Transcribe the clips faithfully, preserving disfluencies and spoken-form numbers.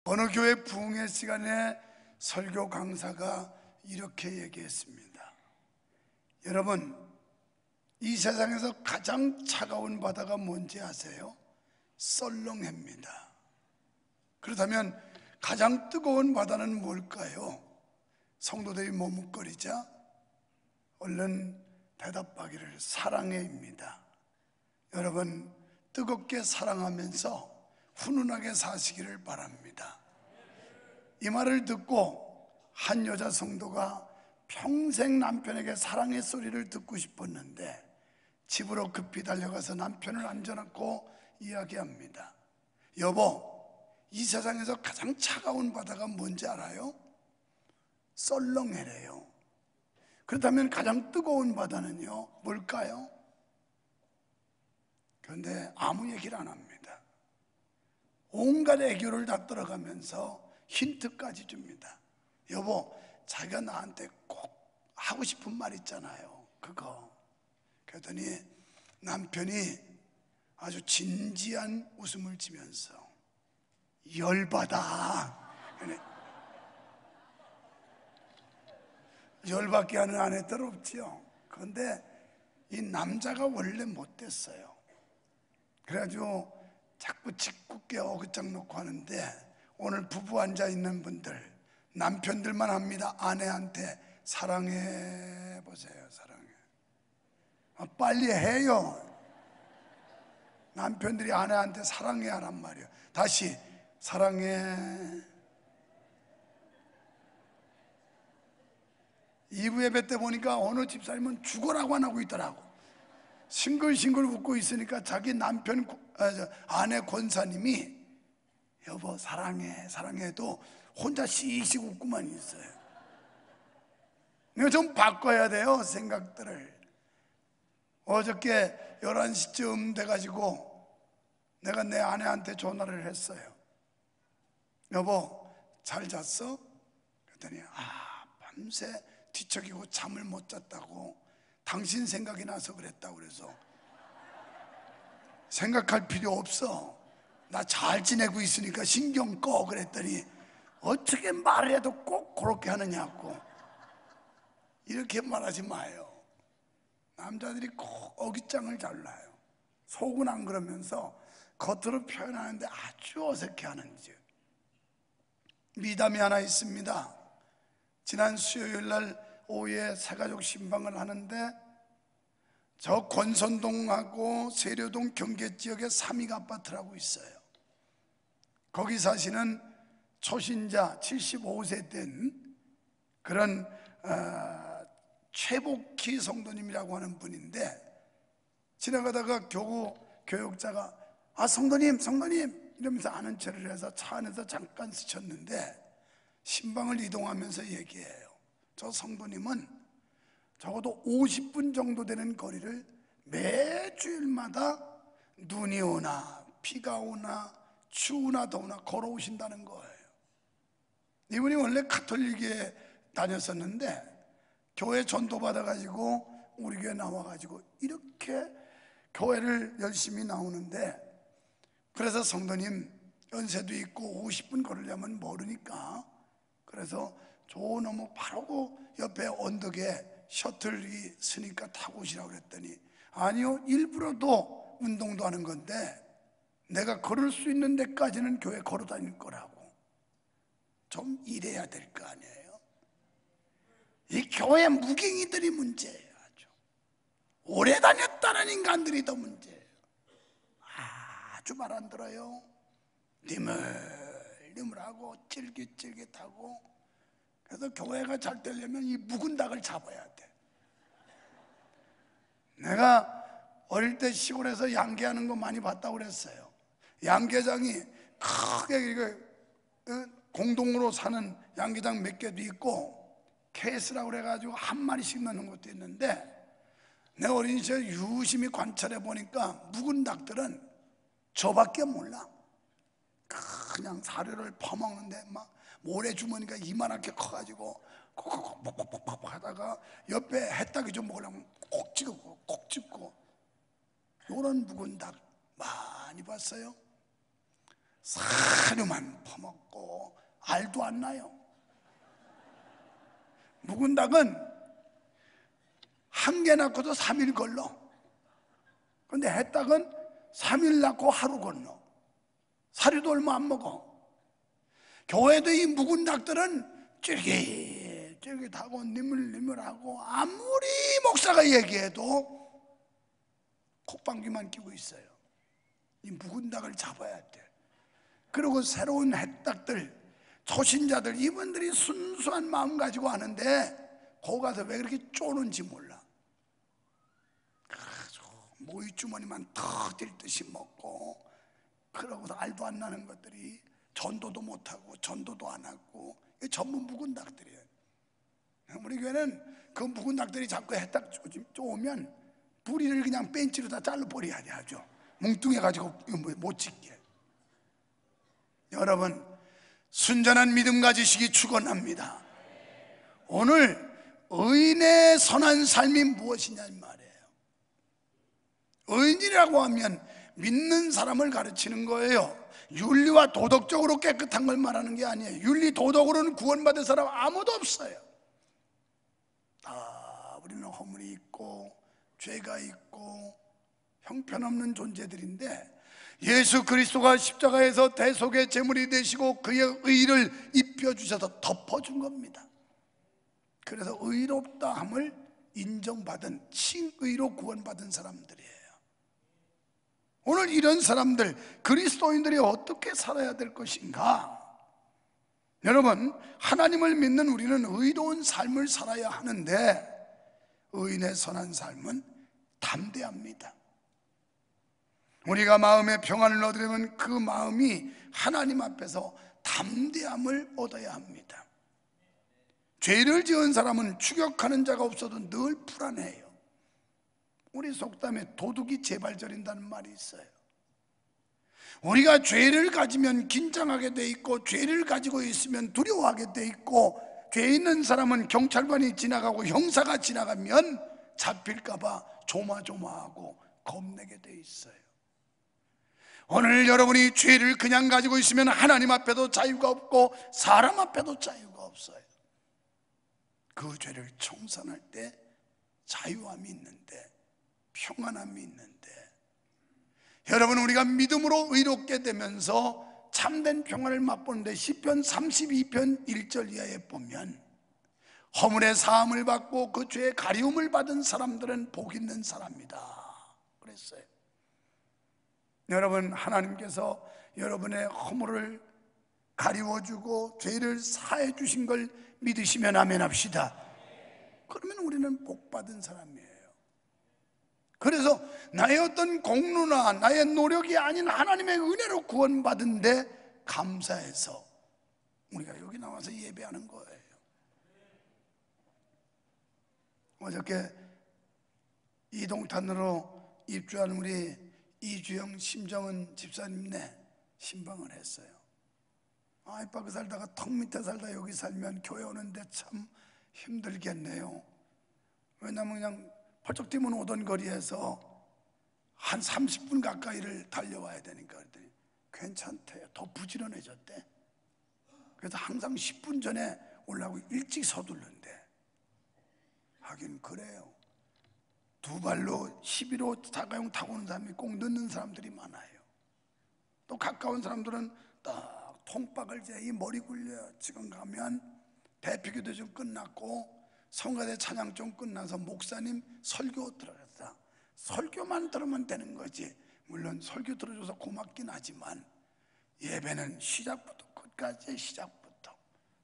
어느 교회 부흥회 시간에 설교 강사가 이렇게 얘기했습니다. 여러분, 이 세상에서 가장 차가운 바다가 뭔지 아세요? 썰렁해입니다. 그렇다면 가장 뜨거운 바다는 뭘까요? 성도들이 머뭇거리자 얼른 대답하기를 사랑해입니다. 여러분, 뜨겁게 사랑하면서 훈훈하게 사시기를 바랍니다. 이 말을 듣고 한 여자 성도가 평생 남편에게 사랑의 소리를 듣고 싶었는데 집으로 급히 달려가서 남편을 앉혀놓고 이야기합니다. 여보, 이 세상에서 가장 차가운 바다가 뭔지 알아요? 썰렁해래요. 그렇다면 가장 뜨거운 바다는요, 뭘까요? 그런데 아무 얘기를 안 합니다. 온갖 애교를 다 들어가면서 힌트까지 줍니다. 여보, 자기가 나한테 꼭 하고 싶은 말 있잖아요, 그거. 그랬더니 남편이 아주 진지한 웃음을 지면서 열받아. 열받게 하는 아내들 없지요. 그런데 이 남자가 원래 못됐어요. 그래가지고 자꾸 짓궂게 어긋장 놓고 하는데, 오늘 부부 앉아 있는 분들, 남편들만 합니다. 아내한테 사랑해 보세요. 사랑해. 아, 빨리 해요. 남편들이 아내한테 사랑해 하란 말이에요. 다시 사랑해. 이 부 예배 때 보니까 어느 집사님은 죽어라고 안 하고 있더라고. 싱글싱글 웃고 있으니까 자기 남편, 아내 권사님이 여보 사랑해 사랑해도 혼자 씩씩 웃고만 있어요. 이거 좀 바꿔야 돼요, 생각들을. 어저께 열한 시쯤 돼가지고 내가 내 아내한테 전화를 했어요. 여보 잘 잤어? 그랬더니 아 밤새 뒤척이고 잠을 못 잤다고, 당신 생각이 나서 그랬다고. 그래서 생각할 필요 없어, 나 잘 지내고 있으니까 신경 꺼. 그랬더니 어떻게 말을 해도 꼭 그렇게 하느냐고. 이렇게 말하지 마요. 남자들이 꼭 어깃장을 잘라요. 속은 안 그러면서 겉으로 표현하는데 아주 어색해하는 지. 미담이 하나 있습니다. 지난 수요일 날 오후에 새가족 신방을 하는데 저 권선동하고 세려동 경계지역에 삼익 아파트라고 있어요. 거기 사시는 초신자 칠십오 세 된 그런 어, 최복희 성도님이라고 하는 분인데, 지나가다가 교구 교육자가 아 성도님 성도님 이러면서 아는 체를 해서 차 안에서 잠깐 스쳤는데 신방을 이동하면서 얘기해요. 저 성도님은 적어도 오십 분 정도 되는 거리를 매주일마다 눈이 오나 비가 오나 추우나 더우나 걸어오신다는 거예요. 이분이 원래 가톨릭에 다녔었는데 교회 전도 받아가지고 우리 교회 나와가지고 이렇게 교회를 열심히 나오는데, 그래서 성도님 연세도 있고 오십 분 걸으려면 멀으니까 그래서 저 너무 바로 옆에 언덕에 셔틀이 쓰니까 타고 오시라고 그랬더니 아니요, 일부러도 운동도 하는 건데 내가 걸을 수 있는 데까지는 교회 걸어 다닐 거라고. 좀 일해야 될 거 아니에요. 이 교회 무갱이들이 문제예요. 아주 오래 다녔다는 인간들이 더 문제예요. 아주 말 안 들어요. 니물니물하고 찔깃찔깃하고. 그래서 교회가 잘 되려면 이 묵은 닭을 잡아야 돼. 내가 어릴 때 시골에서 양계하는 거 많이 봤다고 그랬어요. 양계장이 크게 이거 공동으로 사는 양계장 몇 개도 있고 케이스라고 그래가지고 한 마리씩 넣는 것도 있는데, 내 어린 시절 유심히 관찰해 보니까 묵은 닭들은 저밖에 몰라. 그냥 사료를 퍼먹는데 막 모래주머니가 이만하게 커가지고 콕콕콕콕콕콕 하다가 옆에 해딱이 좀 먹으려면 콕 찍고 콕 찍고. 요런 묵은 닭 많이 봤어요. 사료만 퍼먹고 알도 안 나요. 묵은 닭은 한 개 낳고도 삼 일 걸러. 근데 햇닭은 삼 일 낳고 하루 건너. 사료도 얼마 안 먹어. 교회도 이 묵은 닭들은 쫄깃쫄깃하고 니물니물하고 아무리 목사가 얘기해도 콧방귀만 끼고 있어요. 이 묵은 닭을 잡아야 돼. 그리고 새로운 햇닭들, 초신자들, 이분들이 순수한 마음 가지고 하는데 거기 가서 왜 그렇게 쪼는지 몰라. 모이주머니만 턱 들듯이 먹고, 그러고서 알도 안 나는 것들이 전도도 못하고 전도도 안 하고, 전부 묵은 닭들이에요. 우리 교회는 그 묵은 닭들이 자꾸 해딱 쪼오면 부리를 그냥 벤치로 다 잘라버려야 돼. 아주 뭉뚱해가지고 못 찍게. 여러분, 순전한 믿음 가지시기 축원합니다. 오늘 의인의 선한 삶이 무엇이냐 이 말이에요. 의인이라고 하면 믿는 사람을 가르치는 거예요. 윤리와 도덕적으로 깨끗한 걸 말하는 게 아니에요. 윤리 도덕으로는 구원받은 사람 아무도 없어요. 다 우리는 허물이 있고 죄가 있고 형편없는 존재들인데, 예수 그리스도가 십자가에서 대속의 제물이 되시고 그의 의를 입혀주셔서 덮어준 겁니다. 그래서 의롭다 함을 인정받은 칭의로 구원받은 사람들이에요. 오늘 이런 사람들, 그리스도인들이 어떻게 살아야 될 것인가? 여러분, 하나님을 믿는 우리는 의로운 삶을 살아야 하는데, 의인의 선한 삶은 담대합니다. 우리가 마음의 평안을 얻으려면 그 마음이 하나님 앞에서 담대함을 얻어야 합니다. 죄를 지은 사람은 추격하는 자가 없어도 늘 불안해요. 우리 속담에 도둑이 재발저린다는 말이 있어요. 우리가 죄를 가지면 긴장하게 돼 있고, 죄를 가지고 있으면 두려워하게 돼 있고, 죄 있는 사람은 경찰관이 지나가고 형사가 지나가면 잡힐까봐 조마조마하고 겁내게 돼 있어요. 오늘 여러분이 죄를 그냥 가지고 있으면 하나님 앞에도 자유가 없고 사람 앞에도 자유가 없어요. 그 죄를 청산할 때 자유함이 있는데, 평안함이 있는데, 여러분, 우리가 믿음으로 의롭게 되면서 참된 평안을 맛보는데 시편 삼십이 편 일 절 이하에 보면, 허물의 사함을 받고 그 죄의 가리움을 받은 사람들은 복 있는 사람이다 그랬어요. 여러분, 하나님께서 여러분의 허물을 가리워주고 죄를 사해 주신 걸 믿으시면 아멘 합시다. 그러면 우리는 복 받은 사람이에요. 그래서 나의 어떤 공로나 나의 노력이 아닌 하나님의 은혜로 구원받은데 감사해서 우리가 여기 나와서 예배하는 거예요. 어저께 이동탄으로 입주한 우리 이주영 심정은 집사님네 신방을 했어요. 아, 이빠 그 살다가 턱 밑에 살다 여기 살면 교회 오는데 참 힘들겠네요. 왜냐면 그냥 펄쩍 뛰면 오던 거리에서 한 삼십 분 가까이를 달려와야 되니까. 그랬더니 괜찮대요. 더 부지런해졌대. 그래서 항상 십 분 전에 올라오고 일찍 서둘른대. 하긴 그래요. 두 발로 십일 호 자가용 타고 오는 사람이 꼭 늦는 사람들이 많아요. 또 가까운 사람들은 딱 통박을 제이 머리 굴려. 지금 가면 대피기도 좀 끝났고 성가대 찬양 좀 끝나서 목사님 설교 들어갔다. 설교만 들으면 되는 거지. 물론 설교 들어줘서 고맙긴 하지만 예배는 시작부터 끝까지 시작부터.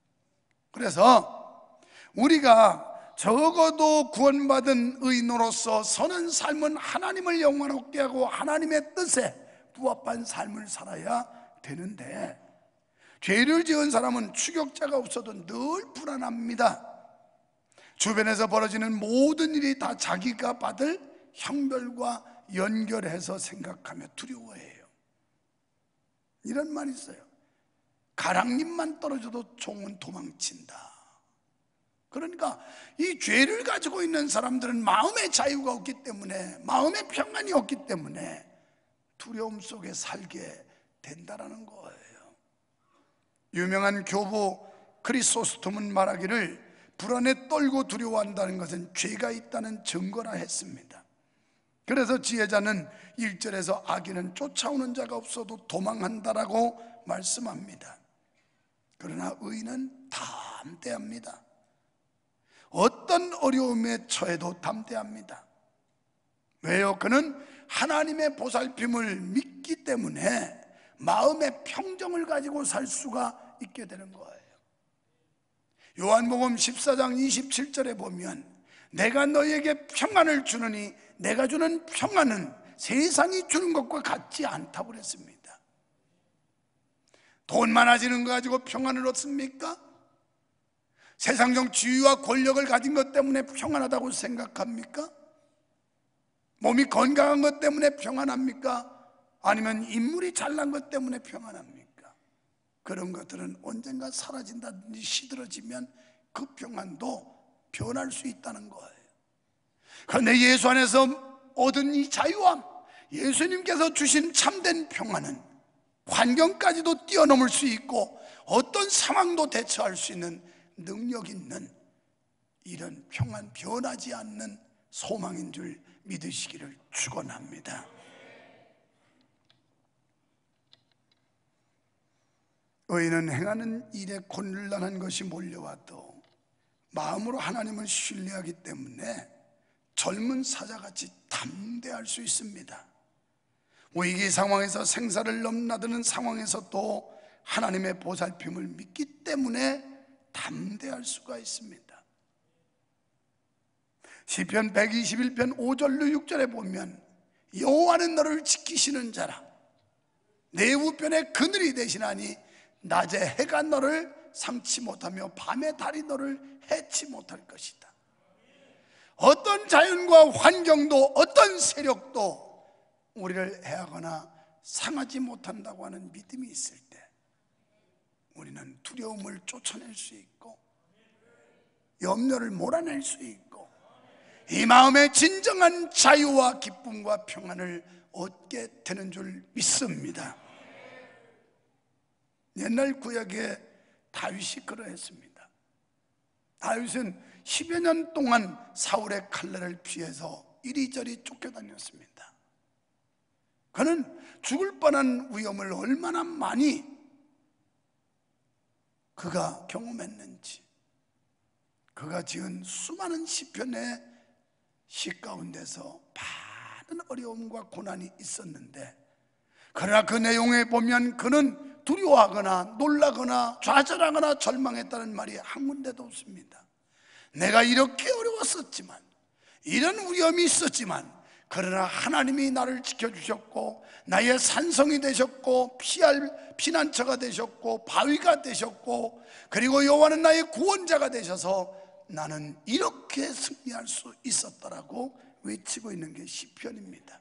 그래서 우리가 적어도 구원받은 의인으로서 선한 삶은 하나님을 영광롭게 하고 하나님의 뜻에 부합한 삶을 살아야 되는데, 죄를 지은 사람은 추격자가 없어도 늘 불안합니다. 주변에서 벌어지는 모든 일이 다 자기가 받을 형벌과 연결해서 생각하며 두려워해요. 이런 말이 있어요. 가랑잎만 떨어져도 종은 도망친다. 그러니까 이 죄를 가지고 있는 사람들은 마음의 자유가 없기 때문에, 마음의 평안이 없기 때문에 두려움 속에 살게 된다라는 거예요. 유명한 교부 크리소스톰은 말하기를 불안에 떨고 두려워한다는 것은 죄가 있다는 증거라 했습니다. 그래서 지혜자는 일 절에서 악인은 쫓아오는 자가 없어도 도망한다라고 말씀합니다. 그러나 의인은 담대합니다. 어떤 어려움에 처해도 담대합니다. 왜요? 그는 하나님의 보살핌을 믿기 때문에 마음의 평정을 가지고 살 수가 있게 되는 거예요. 요한복음 십사 장 이십칠 절에 보면 내가 너희에게 평안을 주느니 내가 주는 평안은 세상이 주는 것과 같지 않다고 그랬습니다. 돈 많아지는 거 가지고 평안을 얻습니까? 세상적 지위와 권력을 가진 것 때문에 평안하다고 생각합니까? 몸이 건강한 것 때문에 평안합니까? 아니면 인물이 잘난 것 때문에 평안합니까? 그런 것들은 언젠가 사라진다든지 시들어지면 그 평안도 변할 수 있다는 거예요. 그런데 예수 안에서 얻은 이 자유함, 예수님께서 주신 참된 평안은 환경까지도 뛰어넘을 수 있고 어떤 상황도 대처할 수 있는 능력 있는 이런 평안, 변하지 않는 소망인 줄 믿으시기를 축원합니다. 의인은 행하는 일에 곤란한 것이 몰려와도 마음으로 하나님을 신뢰하기 때문에 젊은 사자같이 담대할 수 있습니다. 위기 상황에서 생사를 넘나드는 상황에서도 하나님의 보살핌을 믿기 때문에 담대할 수가 있습니다. 시편 백이십일 편 오 절로 육 절에 보면 여호와는 너를 지키시는 자라 내 우편에 그늘이 되시나니 낮에 해가 너를 상치 못하며 밤에 달이 너를 해치 못할 것이다. 어떤 자연과 환경도 어떤 세력도 우리를 해하거나 상하지 못한다고 하는 믿음이 있을 때 우리는 두려움을 쫓아낼 수 있고 염려를 몰아낼 수 있고 이 마음의 진정한 자유와 기쁨과 평안을 얻게 되는 줄 믿습니다. 옛날 구약에 다윗이 그러했습니다. 다윗은 십여 년 동안 사울의 칼날을 피해서 이리저리 쫓겨다녔습니다. 그는 죽을 뻔한 위험을 얼마나 많이 그가 경험했는지, 그가 지은 수많은 시편의 시 가운데서 많은 어려움과 고난이 있었는데, 그러나 그 내용에 보면 그는 두려워하거나 놀라거나 좌절하거나 절망했다는 말이 한 군데도 없습니다. 내가 이렇게 어려웠었지만, 이런 위험이 있었지만, 그러나 하나님이 나를 지켜주셨고 나의 산성이 되셨고 피할 피난처가 되셨고 바위가 되셨고, 그리고 여호와는 나의 구원자가 되셔서 나는 이렇게 승리할 수 있었다라고 외치고 있는 게 시편입니다.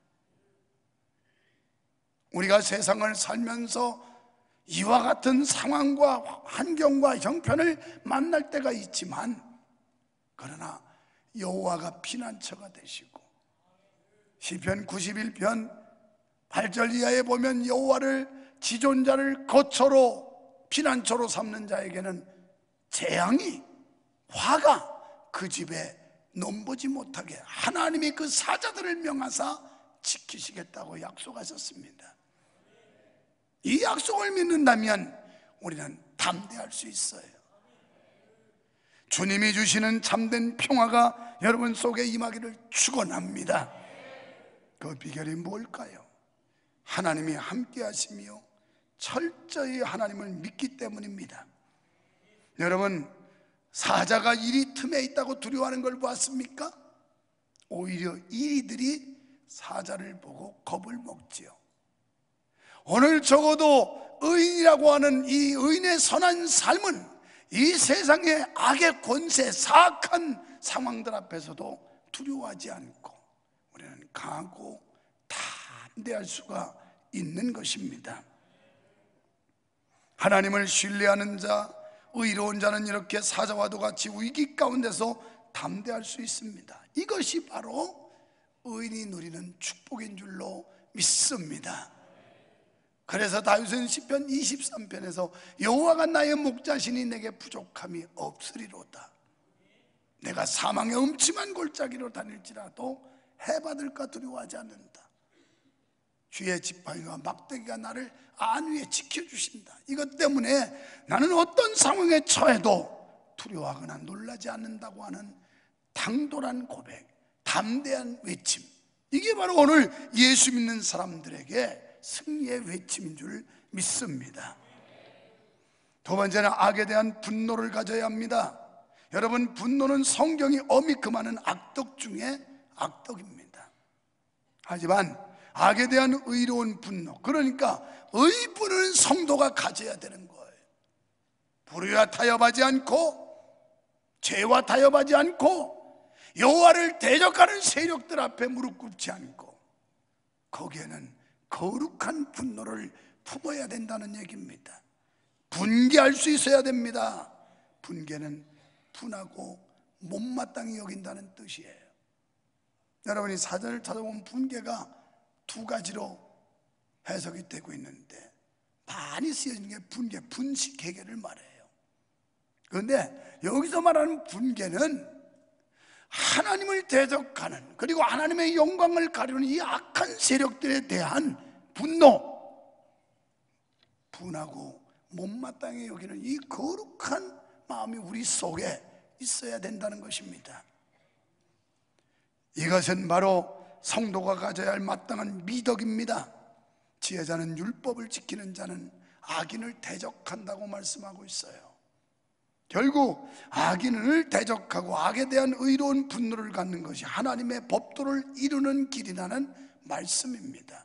우리가 세상을 살면서 이와 같은 상황과 환경과 형편을 만날 때가 있지만, 그러나 여호와가 피난처가 되시고, 시편 구십일 편 팔 절 이하에 보면 여호와를 지존자를 거처로 피난처로 삼는 자에게는 재앙이, 화가 그 집에 넘보지 못하게 하나님이 그 사자들을 명하사 지키시겠다고 약속하셨습니다. 이 약속을 믿는다면 우리는 담대할 수 있어요. 주님이 주시는 참된 평화가 여러분 속에 임하기를 축원합니다. 그 비결이 뭘까요? 하나님이 함께 하시며 철저히 하나님을 믿기 때문입니다. 여러분, 사자가 이리 틈에 있다고 두려워하는 걸 보았습니까? 오히려 이리들이 사자를 보고 겁을 먹지요. 오늘 적어도 의인이라고 하는 이 의인의 선한 삶은 이 세상의 악의 권세, 사악한 상황들 앞에서도 두려워하지 않고 우리는 강하고 담대할 수가 있는 것입니다. 하나님을 신뢰하는 자, 의로운 자는 이렇게 사자와도 같이 위기 가운데서 담대할 수 있습니다. 이것이 바로 의인이 누리는 축복인 줄로 믿습니다. 그래서 다윗은 시편 이십삼 편에서 여호와가 나의 목자시니 내게 부족함이 없으리로다. 내가 사망의 음침한 골짜기로 다닐지라도 해받을까 두려워하지 않는다. 주의 지팡이와 막대기가 나를 안위에 지켜주신다. 이것 때문에 나는 어떤 상황에 처해도 두려워하거나 놀라지 않는다고 하는 당돌한 고백, 담대한 외침, 이게 바로 오늘 예수 믿는 사람들에게 승리의 외침인 줄 믿습니다. 두 번째는 악에 대한 분노를 가져야 합니다. 여러분, 분노는 성경이 엄히 금하는 악덕 중에 악덕입니다. 하지만 악에 대한 의로운 분노, 그러니까 의분은 성도가 가져야 되는 거예요. 불의와 타협하지 않고, 죄와 타협하지 않고, 여호와를 대적하는 세력들 앞에 무릎 꿇지 않고, 거기에는 거룩한 분노를 품어야 된다는 얘기입니다. 분개할 수 있어야 됩니다. 분개는 분하고 못마땅히 여긴다는 뜻이에요. 여러분이 사전을 찾아보면 분개가 두 가지로 해석이 되고 있는데, 많이 쓰여진 게 분개, 분식 회개를 말해요. 그런데 여기서 말하는 분개는 하나님을 대적하는, 그리고 하나님의 영광을 가리는 이 악한 세력들에 대한 분노, 분하고 못마땅히 여기는 이 거룩한 마음이 우리 속에 있어야 된다는 것입니다. 이것은 바로 성도가 가져야 할 마땅한 미덕입니다. 지혜자는 율법을 지키는 자는 악인을 대적한다고 말씀하고 있어요. 결국 악인을 대적하고 악에 대한 의로운 분노를 갖는 것이 하나님의 법도를 이루는 길이라는 말씀입니다.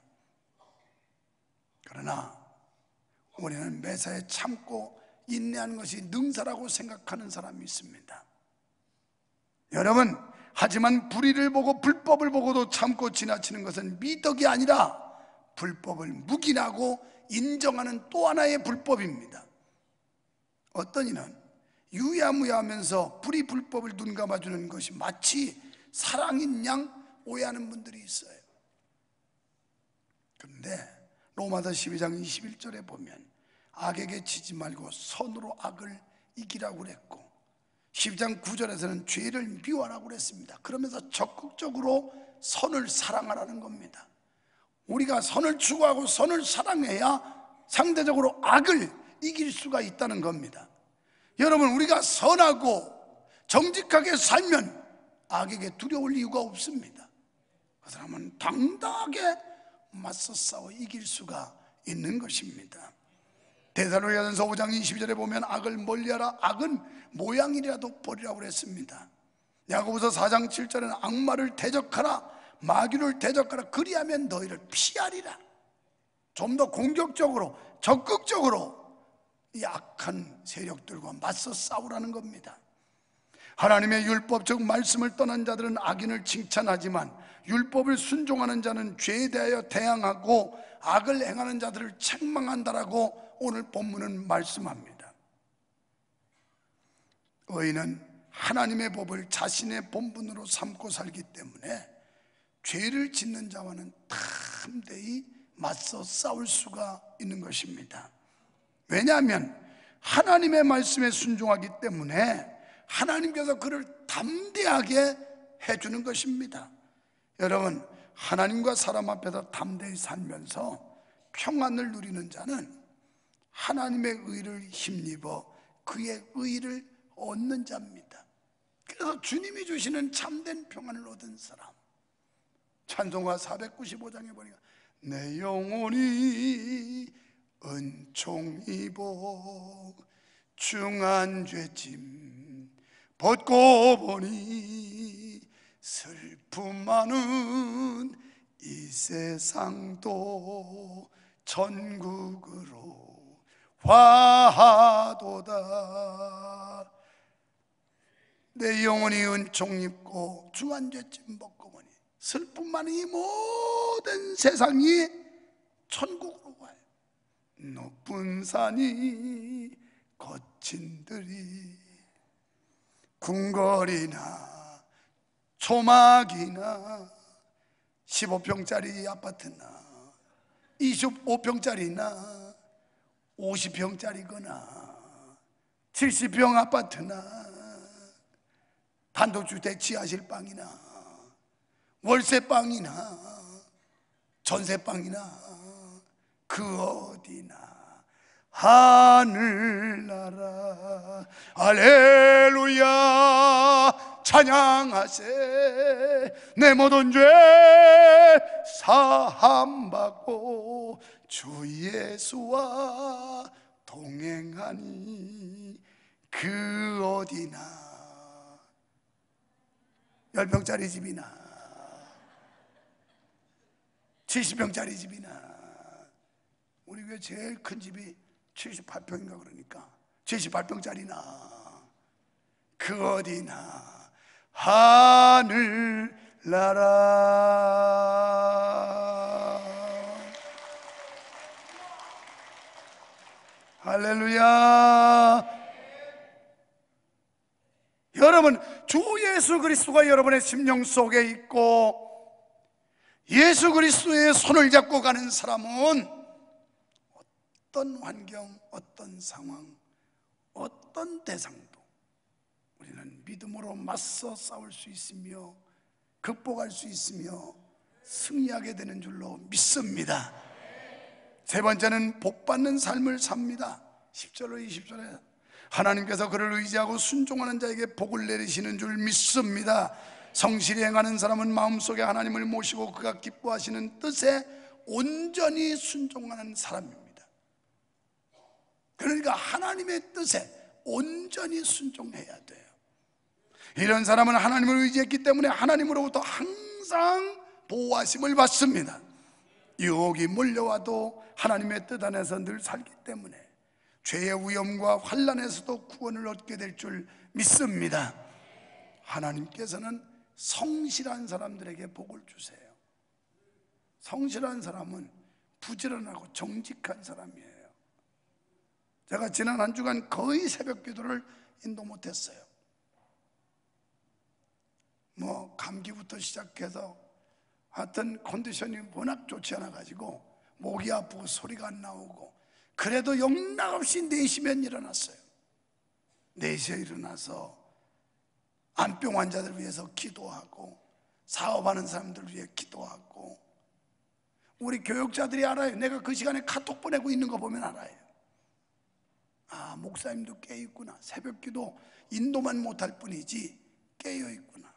그러나 우리는 매사에 참고 인내하는 것이 능사라고 생각하는 사람이 있습니다. 여러분, 하지만 불의를 보고 불법을 보고도 참고 지나치는 것은 미덕이 아니라 불법을 묵인하고 인정하는 또 하나의 불법입니다. 어떤 이는 유야무야하면서 불의 불법을 눈 감아주는 것이 마치 사랑인 양 오해하는 분들이 있어요. 그런데 로마서 십이 장 이십일 절에 보면 악에게 지지 말고 선으로 악을 이기라고 그랬고, 십이 장 구 절에서는 죄를 미워하라고 그랬습니다. 그러면서 적극적으로 선을 사랑하라는 겁니다. 우리가 선을 추구하고 선을 사랑해야 상대적으로 악을 이길 수가 있다는 겁니다. 여러분, 우리가 선하고 정직하게 살면 악에게 두려울 이유가 없습니다. 그 사람은 당당하게 맞서 싸워 이길 수가 있는 것입니다. 데살로니가전서 오 장 이십이 절에 보면 악을 멀리하라, 악은 모양이라도 버리라고 그랬습니다. 야고보서 사 장 칠 절에는 악마를 대적하라, 마귀를 대적하라, 그리하면 너희를 피하리라. 좀 더 공격적으로, 적극적으로 이 악한 세력들과 맞서 싸우라는 겁니다. 하나님의 율법, 즉 말씀을 떠난 자들은 악인을 칭찬하지만 율법을 순종하는 자는 죄에 대하여 대항하고 악을 행하는 자들을 책망한다라고 오늘 본문은 말씀합니다. 의인은 하나님의 법을 자신의 본분으로 삼고 살기 때문에 죄를 짓는 자와는 담대히 맞서 싸울 수가 있는 것입니다. 왜냐하면 하나님의 말씀에 순종하기 때문에 하나님께서 그를 담대하게 해주는 것입니다. 여러분, 하나님과 사람 앞에서 담대히 살면서 평안을 누리는 자는 하나님의 의를 힘입어 그의 의를 얻는 자입니다. 그래서 주님이 주시는 참된 평안을 얻은 사람, 찬송가 사백구십오 장에 보니까 내 영혼이 은총 입어 중한 죄짐 벗고 보니 슬픔 많은 이 세상도 천국으로 화하도다. 내 영혼이 은총 입고 중한 죄짐 벗고 보니 슬픔 많은 이 모든 세상이 천국으로 가요. 높은 산이 거친 들이 궁궐이나 초막이나 십오 평짜리 아파트나 이십오 평짜리나 오십 평짜리거나 칠십 평 아파트나 단독주택 지하실방이나 월세방이나 전세방이나 그 어디나 하늘나라 할렐루야 찬양하세. 내 모든 죄 사함받고 주 예수와 동행하니 그 어디나. 열 평짜리 집이나 칠십 평짜리 집이나, 우리 교회 제일 큰 집이 칠십팔 평인가 그러니까 칠십팔 평짜리나 그 어디나 하늘나라. 할렐루야. 여러분, 주 예수 그리스도가 여러분의 심령 속에 있고 예수 그리스도의 손을 잡고 가는 사람은 어떤 환경, 어떤 상황, 어떤 대상도 우리는 믿음으로 맞서 싸울 수 있으며 극복할 수 있으며 승리하게 되는 줄로 믿습니다. 세 번째는 복받는 삶을 삽니다. 십 절로 이십 절에 하나님께서 그를 의지하고 순종하는 자에게 복을 내리시는 줄 믿습니다. 성실히 행하는 사람은 마음속에 하나님을 모시고 그가 기뻐하시는 뜻에 온전히 순종하는 사람입니다. 그러니까 하나님의 뜻에 온전히 순종해야 돼요. 이런 사람은 하나님을 의지했기 때문에 하나님으로부터 항상 보호하심을 받습니다. 유혹이 몰려와도 하나님의 뜻 안에서 늘 살기 때문에 죄의 위험과 환난에서도 구원을 얻게 될 줄 믿습니다. 하나님께서는 성실한 사람들에게 복을 주세요. 성실한 사람은 부지런하고 정직한 사람이에요. 제가 지난 한 주간 거의 새벽 기도를 인도 못했어요. 뭐 감기부터 시작해서 하여튼 컨디션이 워낙 좋지 않아 가지고 목이 아프고 소리가 안 나오고, 그래도 영락없이 네 시면 일어났어요. 네 시에 일어나서 암병 환자들 위해서 기도하고 사업하는 사람들 위해 기도하고, 우리 교육자들이 알아요. 내가 그 시간에 카톡 보내고 있는 거 보면 알아요. 아, 목사님도 깨어있구나. 새벽 기도 인도만 못할 뿐이지 깨어있구나.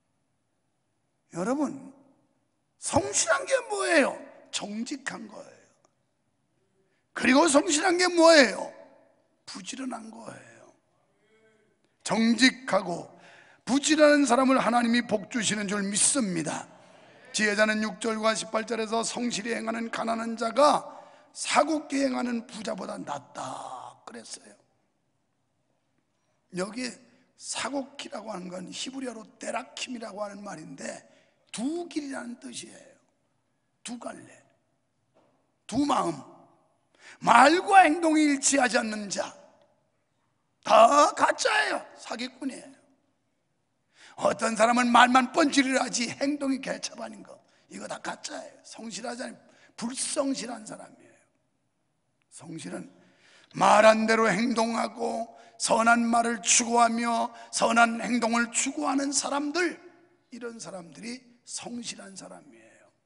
여러분, 성실한 게 뭐예요? 정직한 거예요. 그리고 성실한 게 뭐예요? 부지런한 거예요. 정직하고 부지런한 사람을 하나님이 복 주시는 줄 믿습니다. 지혜자는 육 절과 십팔 절에서 성실히 행하는 가난한 자가 사국기 행하는 부자보다 낫다 그랬어요. 여기 사국기라고 하는 건 히브리어로 데라킴이라고 하는 말인데 두 길이라는 뜻이에요. 두 갈래, 두 마음, 말과 행동이 일치하지 않는 자, 다 가짜예요. 사기꾼이에요. 어떤 사람은 말만 뻔질을 하지 행동이 개차반인 거, 이거 다 가짜예요. 성실하지 않으면 불성실한 사람이에요. 성실은 말한 대로 행동하고 선한 말을 추구하며 선한 행동을 추구하는 사람들, 이런 사람들이 성실한 사람이에요.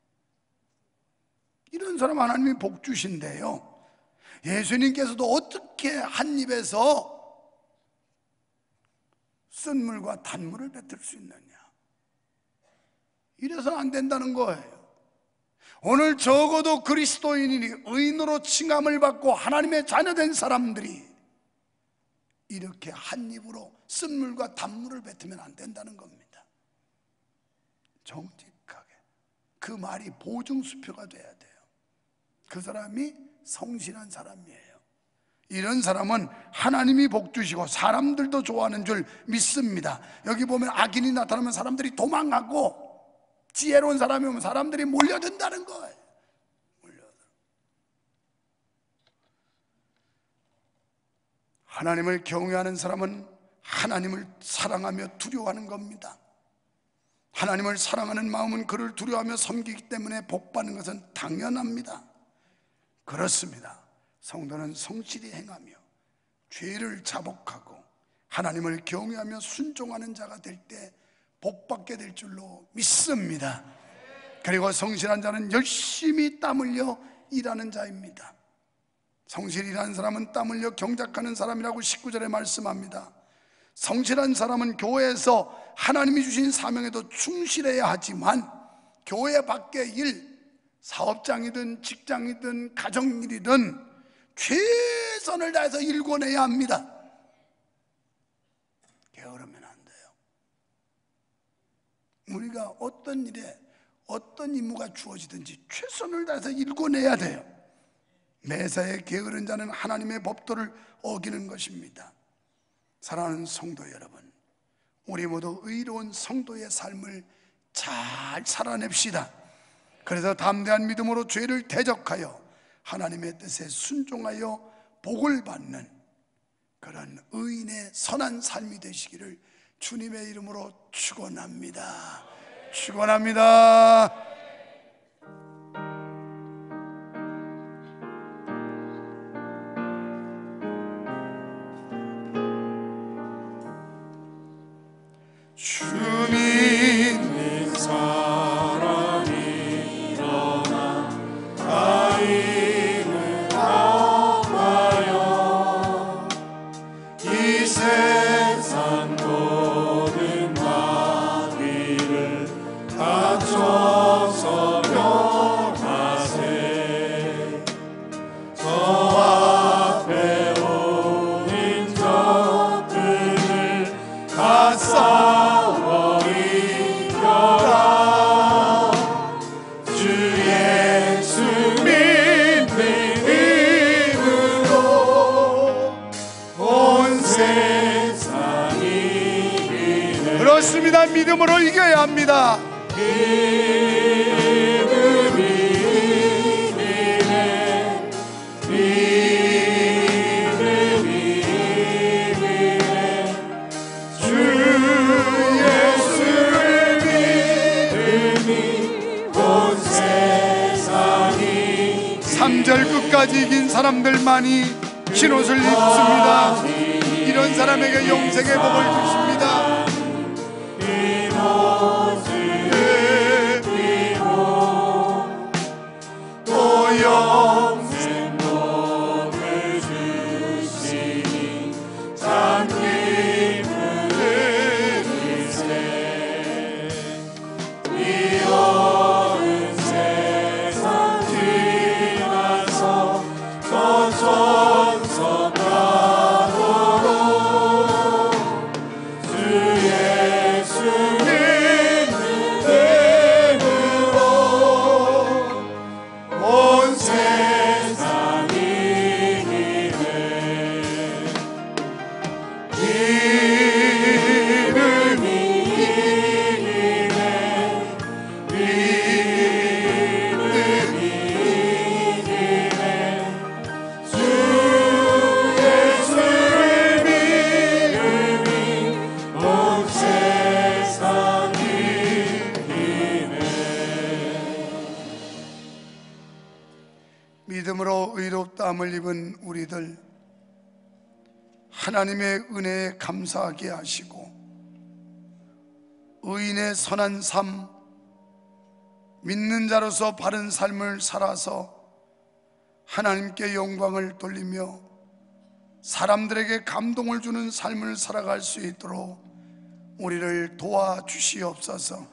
이런 사람 하나님이 복 주신대요. 예수님께서도 어떻게 한 입에서 쓴물과 단물을 뱉을 수 있느냐, 이래서는 안 된다는 거예요. 오늘 적어도 그리스도인이 의인으로 칭함을 받고 하나님의 자녀된 사람들이 이렇게 한 입으로 쓴물과 단물을 뱉으면 안 된다는 겁니다. 정직하게 그 말이 보증수표가 돼야 돼요. 그 사람이 성실한 사람이에요. 이런 사람은 하나님이 복 주시고 사람들도 좋아하는 줄 믿습니다. 여기 보면 악인이 나타나면 사람들이 도망가고 지혜로운 사람이 오면 사람들이 몰려든다는 거예요. 몰려든. 하나님을 경외하는 사람은 하나님을 사랑하며 두려워하는 겁니다. 하나님을 사랑하는 마음은 그를 두려워하며 섬기기 때문에 복받는 것은 당연합니다. 그렇습니다. 성도는 성실히 행하며 죄를 자복하고 하나님을 경외하며 순종하는 자가 될 때 복받게 될 줄로 믿습니다. 그리고 성실한 자는 열심히 땀 흘려 일하는 자입니다. 성실히 일하는 사람은 땀 흘려 경작하는 사람이라고 십구 절에 말씀합니다. 성실한 사람은 교회에서 하나님이 주신 사명에도 충실해야 하지만 교회 밖의 일, 사업장이든 직장이든 가정일이든 최선을 다해서 일궈내야 합니다. 게으르면 안 돼요. 우리가 어떤 일에 어떤 임무가 주어지든지 최선을 다해서 일궈내야 돼요. 매사에 게으른 자는 하나님의 법도를 어기는 것입니다. 사랑하는 성도 여러분, 우리 모두 의로운 성도의 삶을 잘 살아냅시다. 그래서 담대한 믿음으로 죄를 대적하여 하나님의 뜻에 순종하여 복을 받는 그런 의인의 선한 삶이 되시기를 주님의 이름으로 축원합니다. 축원합니다. 주님 믿는 사람이 일어나 가임을 아파요. 이 세상 모든 마귀를 다쳐서 멸하세. 저 앞에 오는 적들을 다 싸워 이겨라. 주 예수 믿는 이름으로 온 세상이 이기네. 그렇습니다. 믿음으로 이겨야 합니다. 믿음이 이기네. 믿음이 이기네. 주 예수를 믿음이 온 세상이 삼 절 끝까지 이긴 사람들만이 흰옷을 입습니다. 이런 사람에게 영생의 복을 주십니다. 또 영생 복을 주시니 참 기쁘는 일세. 이 어른 세상 지나서 저 천성 가도록 주 예수 믿는 이름으로 온 세상이 이기네. 믿음이 이기네. 믿음이 이기네. 주 예수를 믿음이 온 세상이 이기네. 믿음으로 의롭다함을 입은 우리들 하나님의 은혜에 감사하게 하시고 의인의 선한 삶, 믿는 자로서 바른 삶을 살아서 하나님께 영광을 돌리며 사람들에게 감동을 주는 삶을 살아갈 수 있도록 우리를 도와주시옵소서.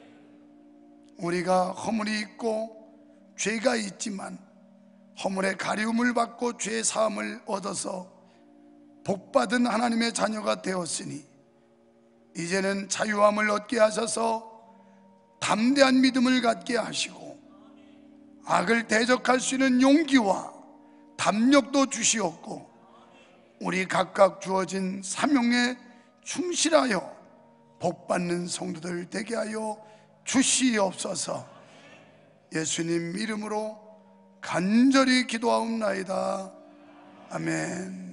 우리가 허물이 있고 죄가 있지만 허물의 가리움을 받고 죄 사함을 얻어서 복받은 하나님의 자녀가 되었으니 이제는 자유함을 얻게 하셔서 담대한 믿음을 갖게 하시고 악을 대적할 수 있는 용기와 담력도 주시옵고 우리 각각 주어진 사명에 충실하여 복받는 성도들 되게 하여 주시옵소서. 예수님 이름으로 간절히 기도하옵나이다. 아멘.